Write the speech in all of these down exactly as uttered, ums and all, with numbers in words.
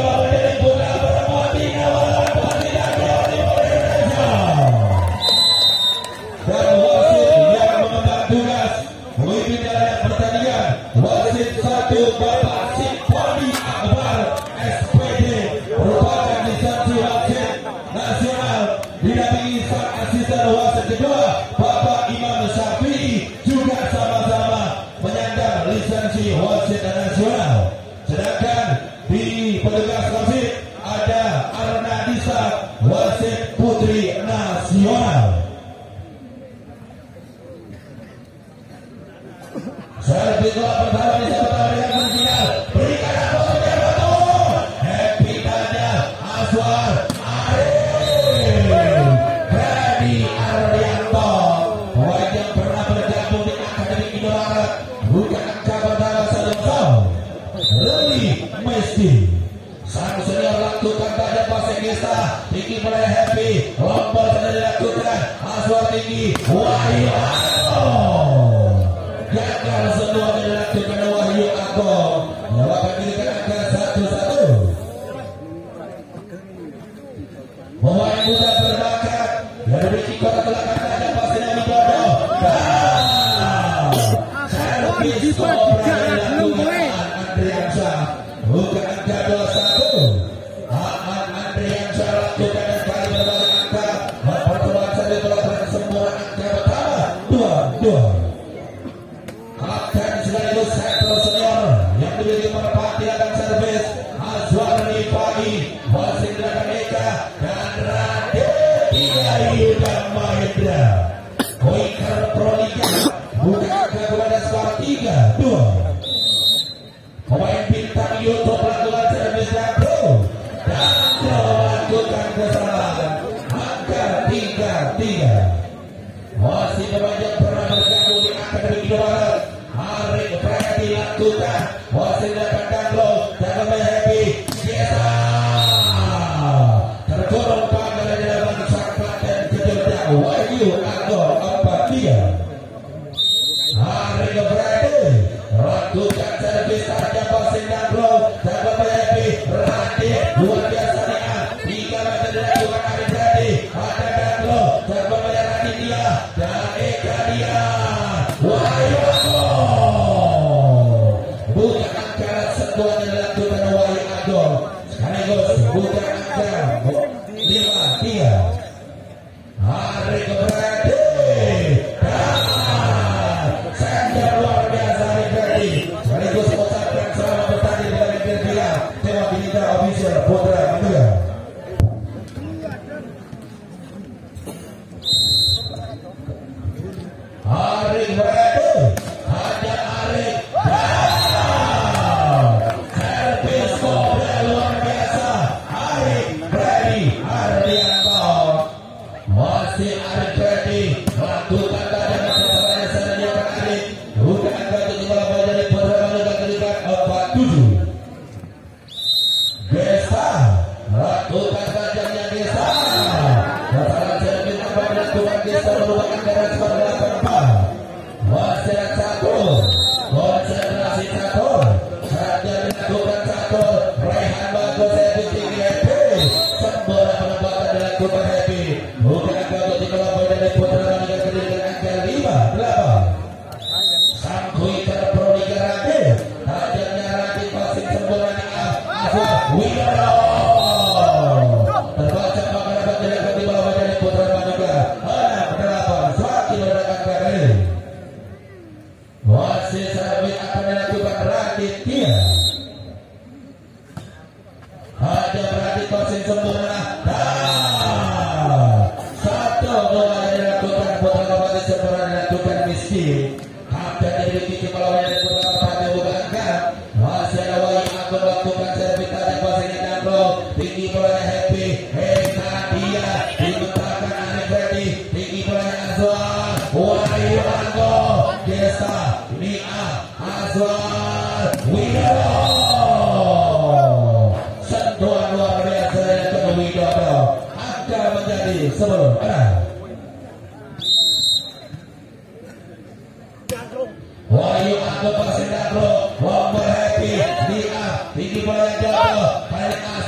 Wahyu Agung Pasir Dagro, Womber Happy, Nia, tinggi bola jatuh, balik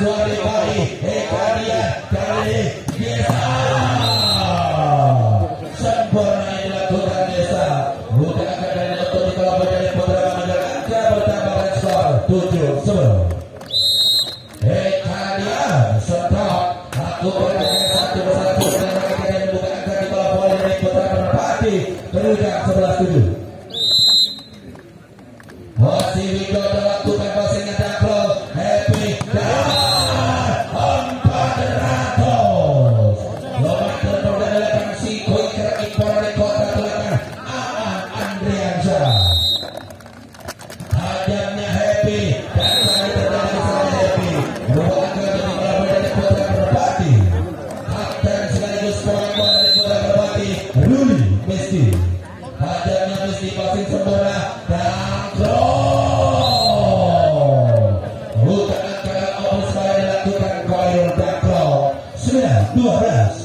Azwari Bali Hekadian dari Desa sempurna yang dilakukan Desa bukan dari untuk di kelompok dari putra menjaga bertambahkan skor tujuh sepuluh. Hekadian stop lakukan dengan satu persatu dan akhirnya membuka angka di kelompok dari putra Merpati berujang sebelas tujuh. Masih Widodo lakukan passingnya Daklo Happy dan empat ratus lompat terproduk delapan si Koiker impor dari kota Tulakan Aan Andriansyah tajamnya Happy dan kali terjadi salah Happy merupakan kembali melawan dari putra Merpati kapten sekaligus pemain dari putra Merpati Ruli Misti tajamnya Misti passing sempurna dan dua belas.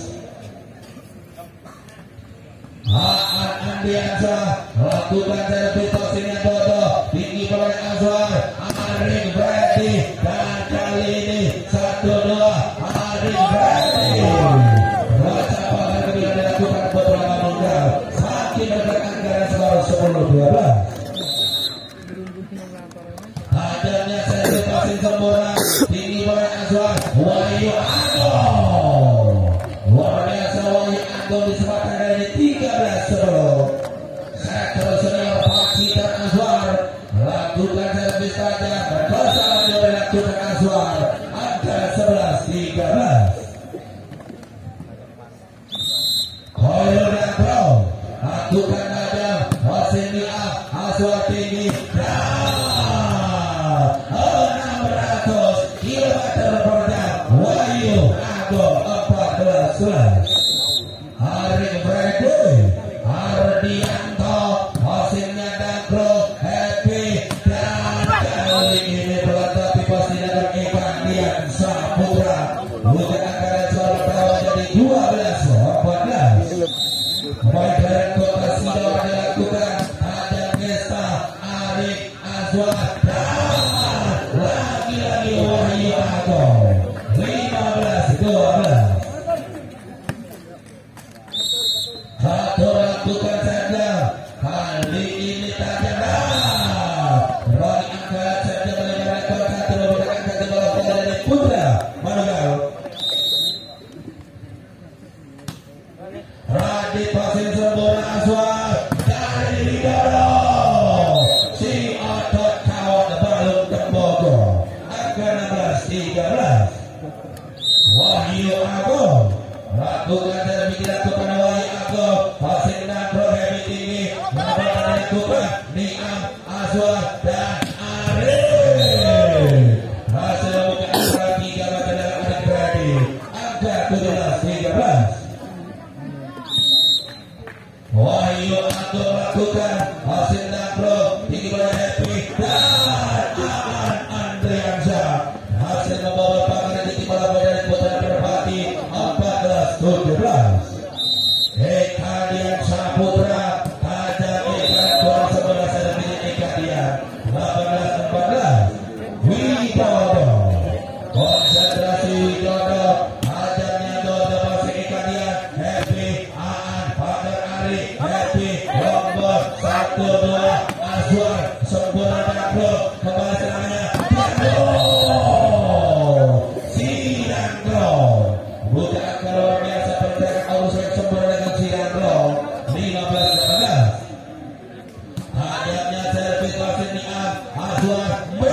Aan Andriansyah lakukan servis tossingnya Dodo tinggi oleh Azwar Arik Brady dan kali ini satu dua Arik Brady baca pakai kemudian dilakukan beberapa meninggal saking dekat anggaran skor sepuluh dua belas. Adanya servis tossing sempurna tinggi oleh Azwar Wahyu Agung luar biasa Wahyu Agung disebabkan dari tiga belas sepuluh. Sektor senior Pacitan Azwar lakukan servis tajam bersama dengan lakukan Azwar angka sebelas tiga belas. Koyo dan Pro lakukan tajam Hoseni A Azwar tinggi enam ratus kilometer per jam Wahyu Agung empat belas sebelas. Arik Brady Ardianto hasilnya Dakro Happy dan kali ini melengkapi posisinya dari Ikan Dian Saputra bukan anggaran suara tawa jadi dua belas empat belas. Pemain dari kota Sidoarjo dilakukan ada Gesta Arik Azwar dan lagi-lagi Wahyu Agung lima belas dua belas. Satu lakukan saja kali ini tajam Roy angkat saja melebar rekor satu memberikan angka ke bawah dari Putra Manugal Radit passing sempurna Azwar dari Widodo si otot kawat balung tembogo angka enam belas tiga belas. Wahyu Agung lakukan dan dilakukan Wahyu Agung passing Dakro Happy tinggi melakukan dari Kupa Niam Azwar dan Arik hasil membuka angka tiga mata dalam Arik Brady angka tujuh belas tiga belas. Wahyu Agung lakukan hasil Dakro tinggi pada Happy dan Aan Andriansyah hasil membawa panganan di timur dari putra Merpati empat belas tujuh belas. Hekadian Saputra tajam ikan kurang sebelas ada pilih Hekadian delapan belas empat belas. Widodo konsentrasi Widodo tajamnya Dodo masih Hekadian Happy Aan pada Ari Happy Lombok satu dua Azwar sempurna Dakro kembali serangannya Dakro si Dakro bukan angka luar biasa pergerakan arus yang sempurna dengan si Dakro lima belas delapan belas. Tajamnya servis wasit Niam Azwar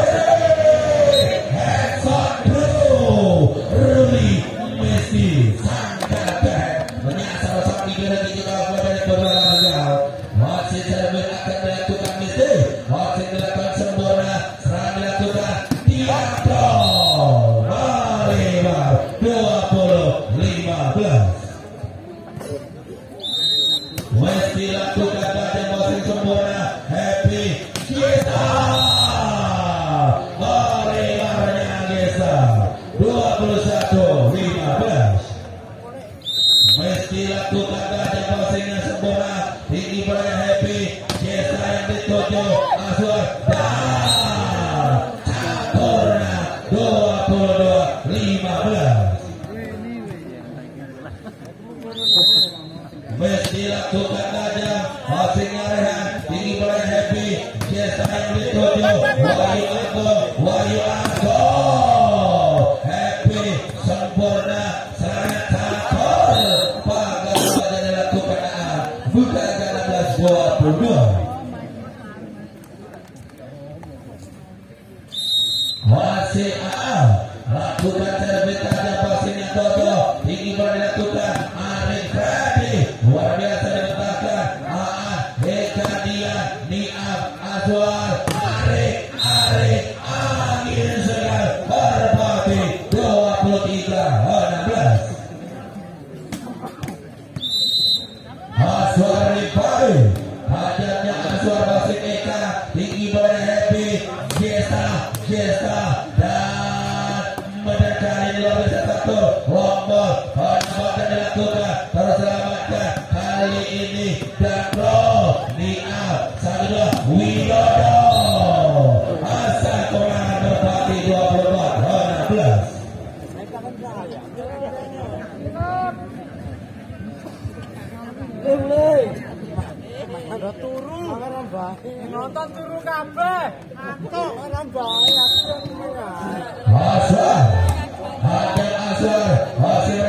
headshot Bro Ruli Messi sangat baik menyasar sang figura di juga dari beberapa menjauh masih servis akan dilakukan Messi masih dilakukan sempurna serang dilakukan Dakro Malibar dua puluh lima belas. Messi lakukan badan passing sempurna Happy Gesta Malibarnya Gesta dua puluh satu lima belas. Messi lakukan badan passingnya sempurna tinggi pada Happy Gesta yang dituju Azwar dan sempurna dua puluh dua lakukan servis tajam pasirnya Toto, tinggi bola dilakukan Arif Freddy, luar biasa diletakkan Aan, Eka Dian, Niam, Azwar, Arif, Arif, angin segar, Berbati, dua puluh tiga enam belas. Azwar Rifai, hajatnya Azwar Basit Eka, tinggi bola Happy, Jesta, Jesta, dan mendekati di luar biasa satu, Lombok, penyelamatan dilakukan, terselamatkan kali ini, dan Bro, Niam, satu dua, Widodo, asal kemenangan Berbati dua puluh empat enam belas. Ada turu, orang baik. Nonton turu kabeh. Kok orang baik aku yang menang. Asal, Hajar Asal, hasil